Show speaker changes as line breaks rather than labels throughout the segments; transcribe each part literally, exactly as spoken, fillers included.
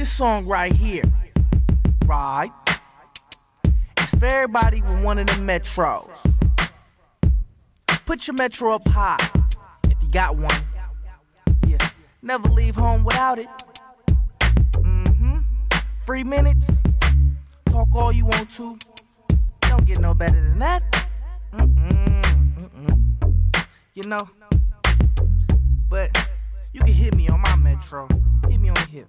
This song right here, right? It's for everybody with one of them metros. Put your metro up high, if you got one. Yeah, never leave home without it. Mm-hmm. Free minutes, talk all you want to. Don't get no better than that. Mm-mm, mm-mm. You know, but you can hit me on my metro. Hit me on the hip.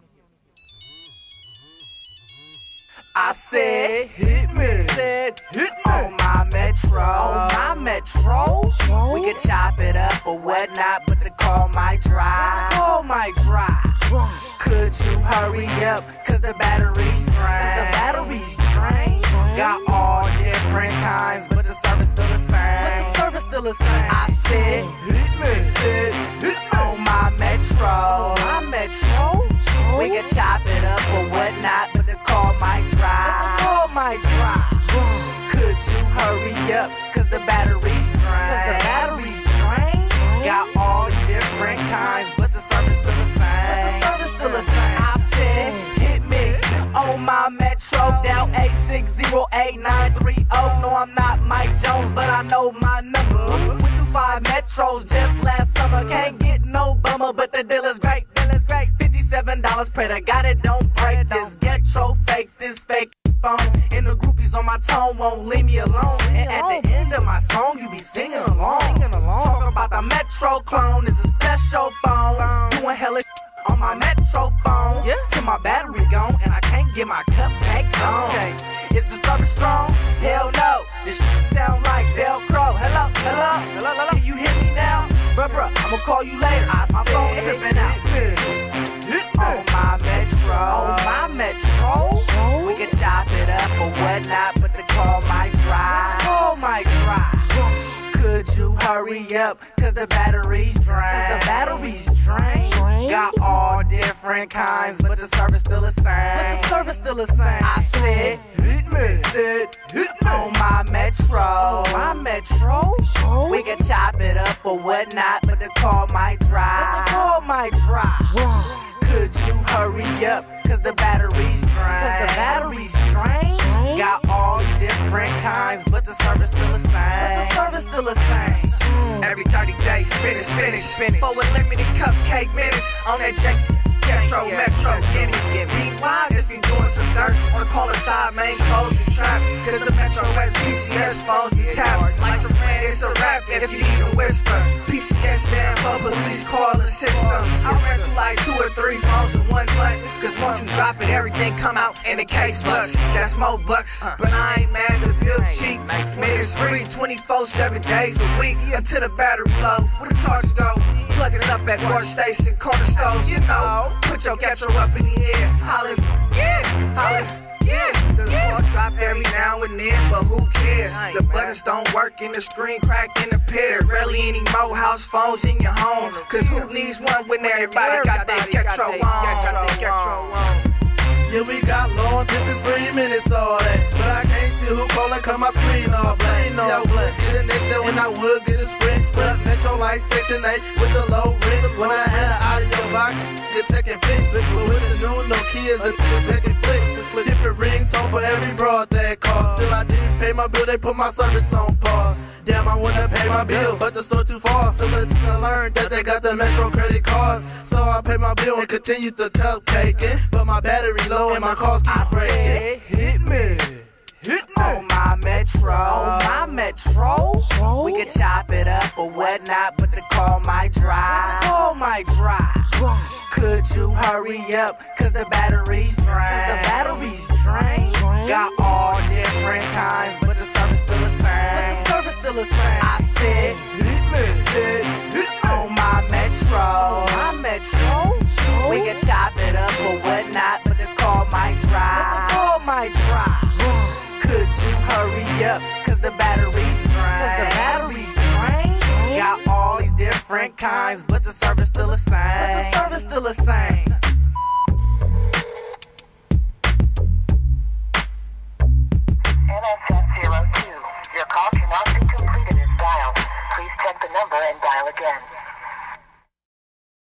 I said, hit me. Said, hit me. On my metro. On my metro. We can chop it up or whatnot, but the call might dry. The call might dry. Could you hurry up? Cause the battery's drained. The battery's drained. Got all different kinds, but the service still the same. But the service still the same. I said, hit me. Said, hit me. On my metro. On my metro. We can chop it up or whatnot, but the call might dry. But the call might dry. Could you hurry up? Cause the battery's drained. Cause the battery's drained. Got all these different kinds, but the service still the same. But the service still the same. I said, hit me on my metro. Down eight six zero eight nine three zero. No, I'm not Mike Jones, but I know my number. Went through five metros just last summer. Can't get no bummer, but the deal is great. Deal is great. fifty-seven dollars Prada, got it, don't break this. Getro fake, this fake phone. And the groupies on my tone won't leave me alone. And at the end of my song, you be singing along. Talking about the Metro clone is a special phone. Doing hella on my Metro phone. Till my battery gone and I can't get my cupcake on. Okay. Is the service strong? Hell no. This down like Velcro. Hello, hello, hello, hello. Can you hear me now? Bruh, bruh, I'ma call you later. I my phone tripping out. On my metro, on my metro, we can chop it up or whatnot, but the call might dry. The call might dry. Could you hurry up? Cause the battery's drained. Cause the battery's drained. Got all different kinds, but the service still the same. But the service still the same. I said, hit me. Said, hit me. On my metro, on my metro, we can chop it up or whatnot, but the call might dry. But the call might dry. Could you hurry up? Cause the battery's drained. Cause the battery's drained. Got all these different kinds, but the service still the same. But the service still the same. Every thirty days, spinning, spinning, spinning. For a limited cupcake minutes on that janky Getro Metro. Gimme, be wise if you doing some dirt. On the corner side, main close and trap. Cause the Metro S P C S phones be tapped. Like some brand, it's a rap if you need a whisper. P C S stand for police call system. I ran through like two or three phones in one month. Cause once you drop it, everything come out in the case bucks. That's more bucks, but I ain't mad, the bill cheap. Man, it's free twenty-four seven days a week until the battery low. Where the charger go? Plugging it up at water station, corner stores, you know. Put your Getro up in the air. Holla, yeah, holla, yeah. The ball drop every now and then, but who cares? The buttons don't work and the screen cracked in the pit. There rarely any more house phones in your home. Cause who needs one when everybody got that Getro on? Got that Getro on.
Yeah, we got long distance free minutes, all that. But I can't see who calling, cut my screen off. See, I would get it next day when I would get a sprint. But Metro like Section eight with the low ring. When I had an audio box, get taking fixed. But with the new Nokia's and taking flicks. Different ringtone for every broad that call. Till I didn't pay my bill, they put my service on pause. Damn, I wanna pay my bill, but the store too far. Till I learned that they got the Metro credit cards. So I paid my bill and continued the cupcaking. But my battery low and my cars keep breaking.
I said, hit me. Hit me. On my metro, on my metro, we can chop it up or whatnot, but the call might dry. The call might dry. Could you hurry up? Cause the battery's drained. The battery's drained. Got all different kinds, but the service still the same. But the service still the same. I said, hit me. Said, hit me. On my metro, on my metro, we can chop it up or whatnot, but the call might dry. But the call might dry. Could you hurry up? Cause the battery's drained. Cause the battery's drained. Got all these different kinds, but the service still the same. But the service still the same.
N S F zero two. Your call cannot be completed as dialed. Please check the number and dial again.